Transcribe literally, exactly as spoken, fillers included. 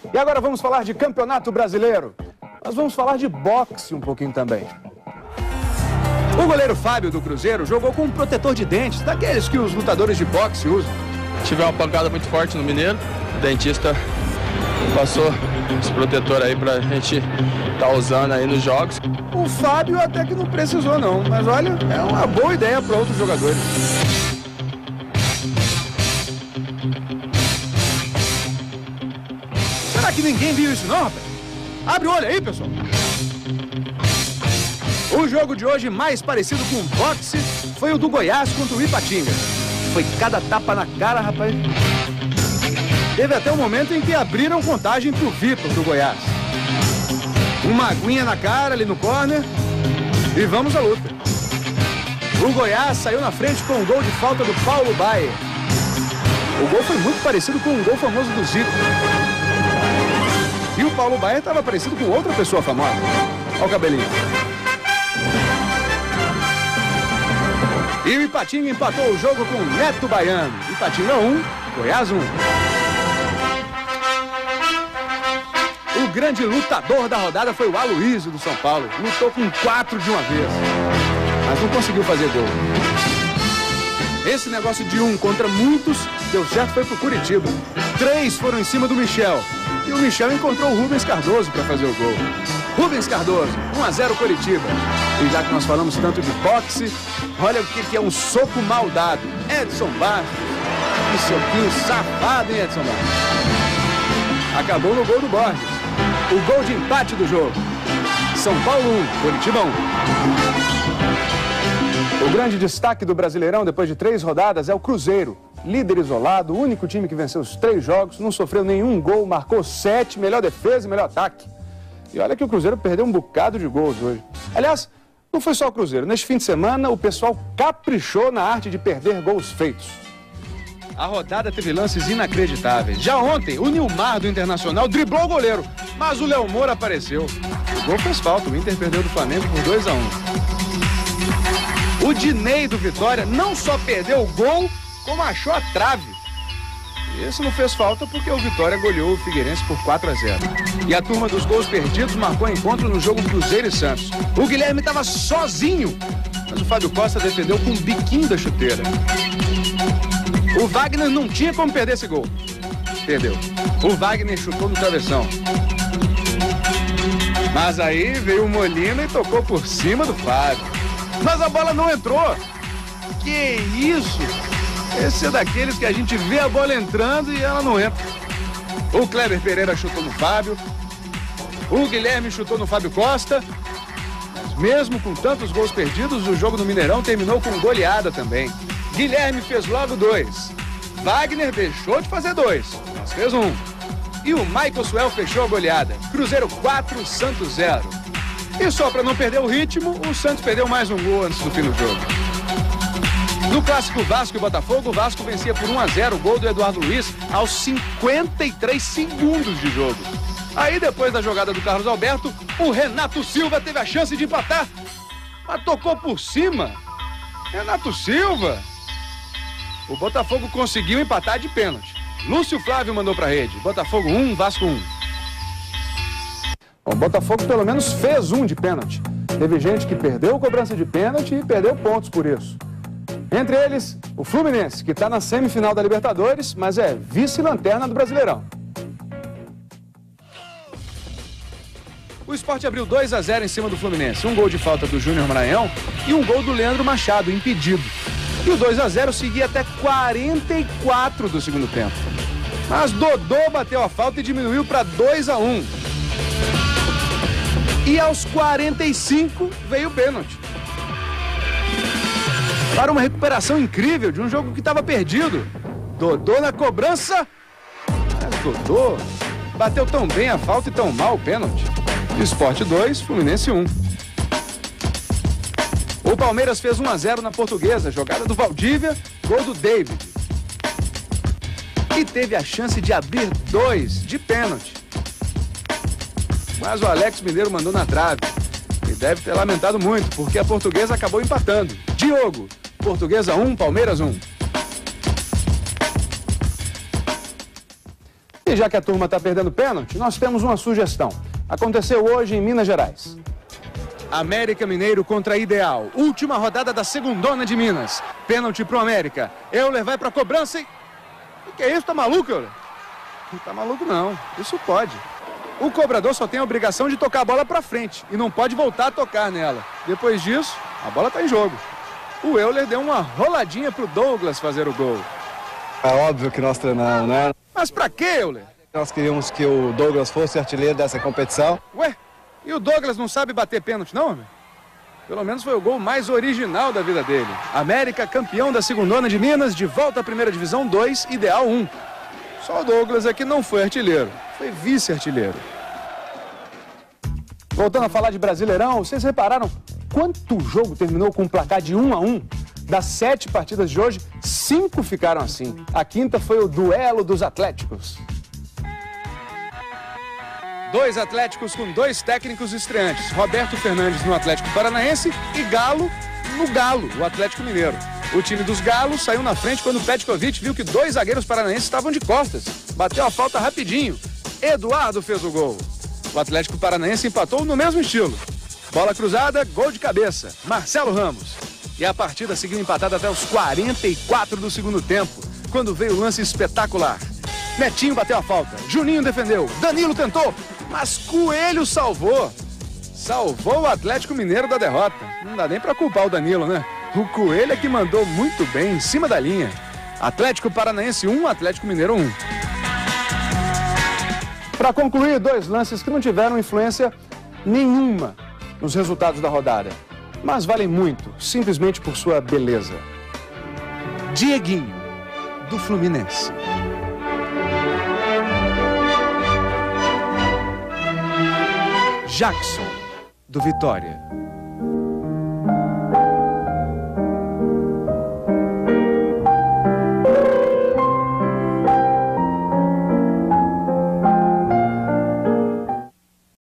E agora vamos falar de Campeonato Brasileiro. Mas vamos falar de boxe um pouquinho também. O goleiro Fábio do Cruzeiro jogou com um protetor de dentes, daqueles que os lutadores de boxe usam. Tive uma pancada muito forte no Mineiro, o dentista passou esse protetor aí pra gente tá usando aí nos jogos. O Fábio até que não precisou não, mas olha, é uma boa ideia para outros jogadores. Será que ninguém viu isso não, rapaz? Abre o olho aí, pessoal. O jogo de hoje mais parecido com boxe foi o do Goiás contra o Ipatinga. Foi cada tapa na cara, rapaz. Teve até um momento em que abriram contagem pro Vitor do Goiás. Uma aguinha na cara ali no corner e vamos à luta. O Goiás saiu na frente com um gol de falta do Paulo Baier. O gol foi muito parecido com um gol famoso do Zico. E o Paulo Baier estava parecido com outra pessoa famosa. Olha o cabelinho. E o Ipatinga empatou o jogo com o Neto Baiano. Ipatinga um, Goiás um. O grande lutador da rodada foi o Aloysio do São Paulo. Lutou com quatro de uma vez, mas não conseguiu fazer gol. Esse negócio de um contra muitos deu certo, foi pro Curitiba. Três foram em cima do Michel. E o Michel encontrou o Rubens Cardoso para fazer o gol. Rubens Cardoso, um a zero Curitiba. E já que nós falamos tanto de boxe, olha o que é um soco mal dado. Edson Bastos. Que soquinho safado, hein, Edson Bastos? Acabou no gol do Borges. O gol de empate do jogo. São Paulo um, Curitiba um. O grande destaque do Brasileirão depois de três rodadas é o Cruzeiro. Líder isolado, o único time que venceu os três jogos, não sofreu nenhum gol, marcou sete, melhor defesa e melhor ataque. E olha que o Cruzeiro perdeu um bocado de gols hoje. Aliás, não foi só o Cruzeiro. Neste fim de semana, o pessoal caprichou na arte de perder gols feitos. A rodada teve lances inacreditáveis. Já ontem, o Nilmar do Internacional driblou o goleiro, mas o Léo Moura apareceu. O gol fez falta, o Inter perdeu do Flamengo por dois a um. O Dinei do Vitória não só perdeu o gol, como achou a trave. E esse não fez falta porque o Vitória goleou o Figueirense por quatro a zero. E a turma dos gols perdidos marcou encontro no jogo Cruzeiro e Santos. O Guilherme estava sozinho, mas o Fábio Costa defendeu com o biquinho da chuteira. O Wagner não tinha como perder esse gol. Perdeu. O Wagner chutou no travessão. Mas aí veio o Molina e tocou por cima do Fábio. Mas a bola não entrou. Que isso? Esse é daqueles que a gente vê a bola entrando e ela não entra. O Kleber Pereira chutou no Fábio. O Guilherme chutou no Fábio Costa. Mas mesmo com tantos gols perdidos, o jogo no Mineirão terminou com goleada também. Guilherme fez logo dois. Wagner deixou de fazer dois, mas fez um. E o Michael Suel fechou a goleada. Cruzeiro quatro, Santos zero. E só para não perder o ritmo, o Santos perdeu mais um gol antes do fim do jogo. No clássico Vasco e Botafogo, o Vasco vencia por um a zero o gol do Eduardo Luiz aos cinquenta e três segundos de jogo. Aí depois da jogada do Carlos Alberto, o Renato Silva teve a chance de empatar, mas tocou por cima. Renato Silva. O Botafogo conseguiu empatar de pênalti. Lúcio Flávio mandou pra rede. Botafogo um, Vasco um. O Botafogo pelo menos fez um de pênalti. Teve gente que perdeu cobrança de pênalti e perdeu pontos por isso. Entre eles, o Fluminense, que está na semifinal da Libertadores, mas é vice-lanterna do Brasileirão. O Sport abriu dois a zero em cima do Fluminense. Um gol de falta do Júnior Maranhão e um gol do Leandro Machado, impedido. E o dois a zero seguia até quarenta e quatro do segundo tempo. Mas Dodô bateu a falta e diminuiu para dois a um. E aos quarenta e cinco veio o pênalti. Para uma recuperação incrível de um jogo que estava perdido. Dodô na cobrança. Mas Dodô bateu tão bem a falta e tão mal o pênalti. Sport dois, Fluminense um. O Palmeiras fez um a zero na Portuguesa, jogada do Valdívia, gol do David. E teve a chance de abrir dois de pênalti. Mas o Alex Mineiro mandou na trave. E deve ter lamentado muito, porque a Portuguesa acabou empatando. Diogo, Portuguesa um, Palmeiras um. E já que a turma está perdendo pênalti, nós temos uma sugestão. Aconteceu hoje em Minas Gerais. América Mineiro contra Ideal. Última rodada da segundona de Minas. Pênalti pro América. Euler vai pra cobrança e... O que é isso? Tá maluco, Euler? Não tá maluco não. Isso pode. O cobrador só tem a obrigação de tocar a bola pra frente e não pode voltar a tocar nela. Depois disso, a bola tá em jogo. O Euler deu uma roladinha pro Douglas fazer o gol. É óbvio que nós treinamos, né? Mas pra quê, Euler? Nós queríamos que o Douglas fosse artilheiro dessa competição. Ué, e o Douglas não sabe bater pênalti, não, homem? Pelo menos foi o gol mais original da vida dele. América, campeão da segundona de Minas, de volta à primeira divisão dois, Ideal um. Só o Douglas é que não foi artilheiro, foi vice-artilheiro. Voltando a falar de Brasileirão, vocês repararam quanto jogo terminou com um placar de um a um? Das sete partidas de hoje, cinco ficaram assim. A quinta foi o duelo dos Atléticos. Dois Atléticos com dois técnicos estreantes. Roberto Fernandes no Atlético Paranaense e Galo no Galo, o Atlético Mineiro. O time dos Galos saiu na frente quando o Petkovic viu que dois zagueiros paranaenses estavam de costas. Bateu a falta rapidinho. Eduardo fez o gol. O Atlético Paranaense empatou no mesmo estilo. Bola cruzada, gol de cabeça. Marcelo Ramos. E a partida seguiu empatada até os quarenta e quatro do segundo tempo, quando veio o lance espetacular. Netinho bateu a falta, Juninho defendeu, Danilo tentou, mas Coelho salvou. Salvou o Atlético Mineiro da derrota. Não dá nem pra culpar o Danilo, né? O Coelho é que mandou muito bem, em cima da linha. Atlético Paranaense um, Atlético Mineiro um. Para concluir, dois lances que não tiveram influência nenhuma nos resultados da rodada, mas valem muito, simplesmente por sua beleza. Dieguinho, do Fluminense. Jackson, do Vitória.